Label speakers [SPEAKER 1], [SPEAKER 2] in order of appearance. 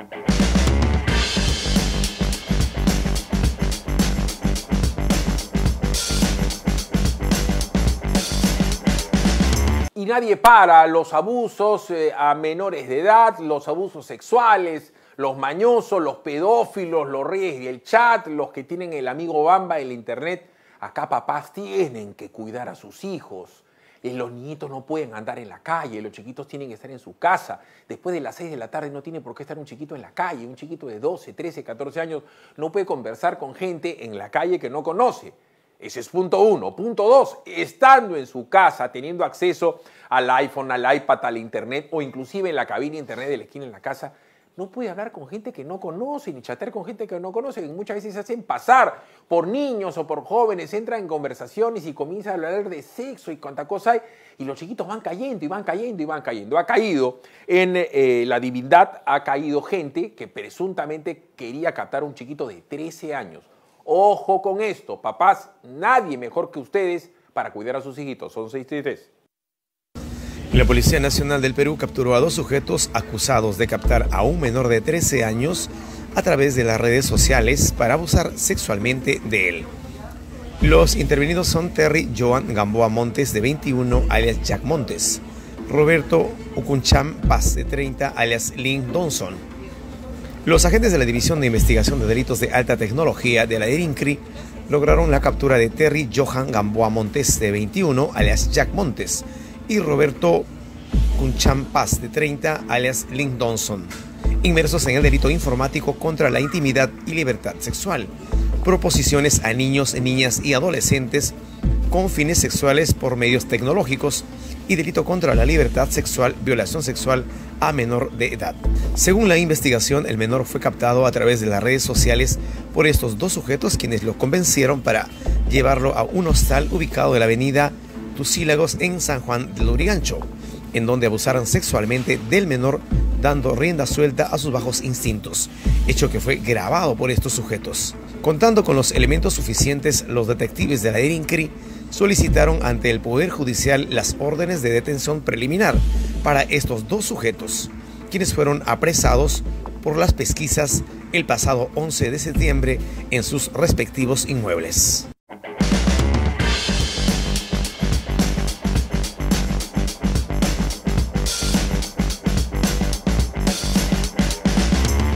[SPEAKER 1] Y nadie para los abusos a menores de edad, los abusos sexuales, los mañosos, los pedófilos, los reyes del chat, los que tienen el amigo Bamba en la internet. Acá papás tienen que cuidar a sus hijos. Los niñitos no pueden andar en la calle, los chiquitos tienen que estar en su casa. Después de las 6 de la tarde no tiene por qué estar un chiquito en la calle. Un chiquito de 12, 13, 14 años no puede conversar con gente en la calle que no conoce. Ese es punto 1. Punto 2, estando en su casa, teniendo acceso al iPhone, al iPad, al internet o inclusive en la cabina internet de la esquina en la casa, no puede hablar con gente que no conoce, ni chatear con gente que no conoce, que muchas veces se hacen pasar por niños o por jóvenes, entran en conversaciones y comienzan a hablar de sexo y cuánta cosa hay, y los chiquitos van cayendo y van cayendo y van cayendo. Ha caído en la divindad, ha caído gente que presuntamente quería captar a un chiquito de 13 años. Ojo con esto, papás, nadie mejor que ustedes para cuidar a sus hijitos. Son 633.
[SPEAKER 2] La Policía Nacional del Perú capturó a 2 sujetos acusados de captar a un menor de 13 años a través de las redes sociales para abusar sexualmente de él. Los intervenidos son Terry Joan Gamboa Montes, de 21, alias Jack Montes, Roberto Ucuncham Paz, de 30, alias Lynn Donson. Los agentes de la División de Investigación de Delitos de Alta Tecnología de la DIRINCRI lograron la captura de Terry Johan Gamboa Montes, de 21, alias Jack Montes, y Roberto Cuncham Paz, de 30, alias Lynn Donson, inmersos en el delito informático contra la intimidad y libertad sexual, proposiciones a niños, niñas y adolescentes con fines sexuales por medios tecnológicos y delito contra la libertad sexual, violación sexual a menor de edad. Según la investigación, el menor fue captado a través de las redes sociales por estos 2 sujetos, quienes lo convencieron para llevarlo a un hostal ubicado en la avenida Tucílagos en San Juan del Lurigancho, en donde abusaron sexualmente del menor, dando rienda suelta a sus bajos instintos, hecho que fue grabado por estos sujetos. Contando con los elementos suficientes, los detectives de la DIRINCRI solicitaron ante el Poder Judicial las órdenes de detención preliminar para estos 2 sujetos, quienes fueron apresados por las pesquisas el pasado 11 de septiembre en sus respectivos inmuebles.